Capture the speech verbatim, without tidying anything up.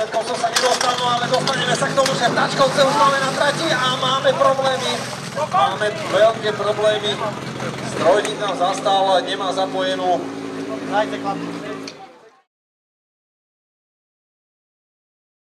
všetkom som sa nedostanú, ale dostaneme sa k tomu, že v Tačkovce už máme na trati a máme problémy. Máme veľké problémy. Strojník nám zastal, nemá zapojenú. Dajte klapku.